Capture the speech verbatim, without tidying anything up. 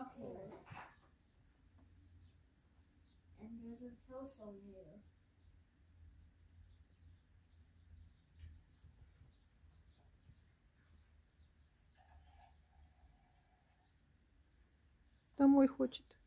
up here. And there's a telephone here. Домой хочет.